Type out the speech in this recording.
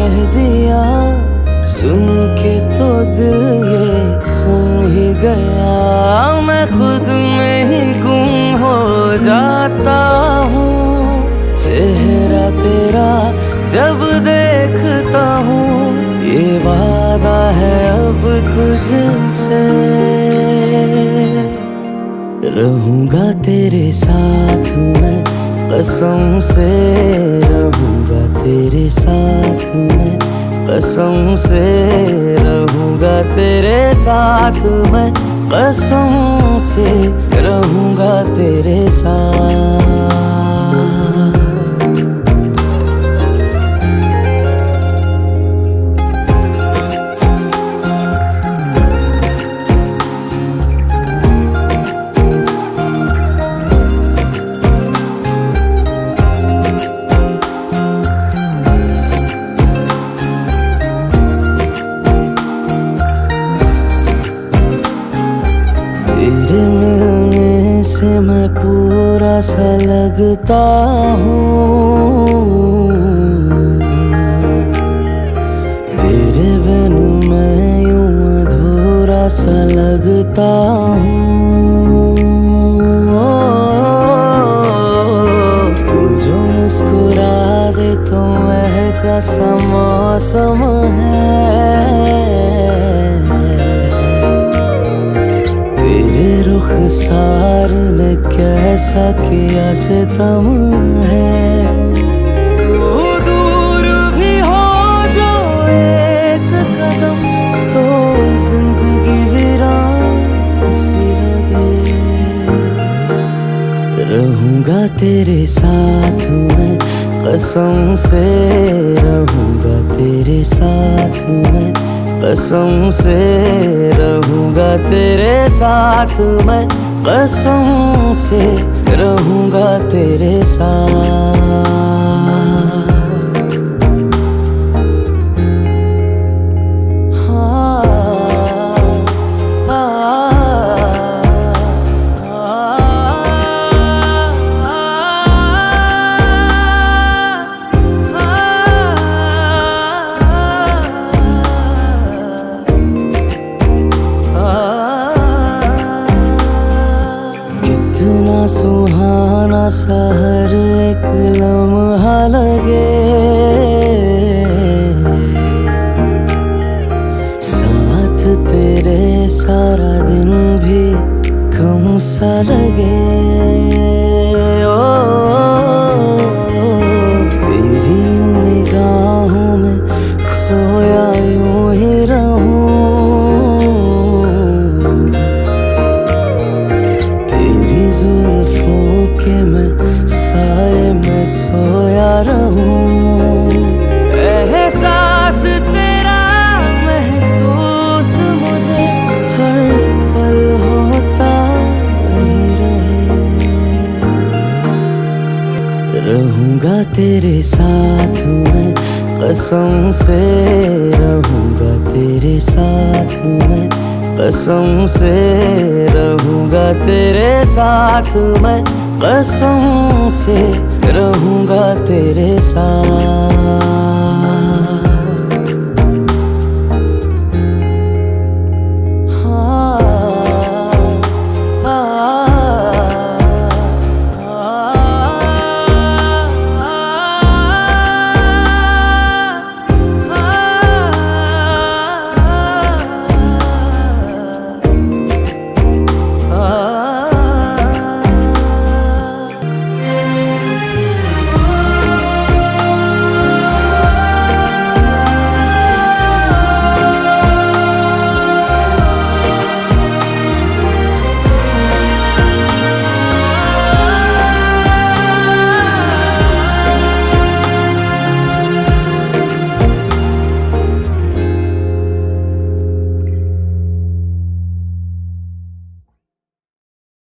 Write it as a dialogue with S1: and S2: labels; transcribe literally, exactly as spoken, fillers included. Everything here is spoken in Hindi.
S1: कह दिया, सुन के तो दिल ये थम ही गया। मैं खुद में ही गुम हो जाता हूँ, चेहरा तेरा जब देखता हूँ, ये वादा है अब तुझसे, रहूंगा तेरे साथ मैं, कसम से रहूंगा तेरे साथ मैं, कसम से रहूंगा तेरे साथ मैं, कसम से रहूंगा तेरे साथ। तेरे मिलने से मैं पूरा सा लगता हूँ, तेरे बिन मैं यूं अधूरा सा लगता हूँ। तू जो मुस्कुरा दे तो महका सा मौसम है, रुखसार ने कैसा किया सितम है। तू दूर भी हो जो एक कदम, तो जिंदगी वीरान सी लगे। रहूंगा तेरे साथ मैं, कसम से रहूंगा तेरे साथ मैं, कसम से रहूंगा तेरे साथ मैं, कसम से रहूंगा तेरे साथ। सुहाना सा हर एक लम्हा लगे, साथ तेरे सारा दिन भी कम सा लगे। ओ, तेरी निगाहों में खोया यूं ही रहूं, के मैं साए में सोया रहूं। एहसास तेरा महसूस मुझे हर पल होता ही रहे। रहूंगा तेरे साथ मैं, कसम से रहूंगा तेरे साथ मैं, कसम से रहूंगा तेरे साथ मैं, कसम से रहूंगा तेरे साथ।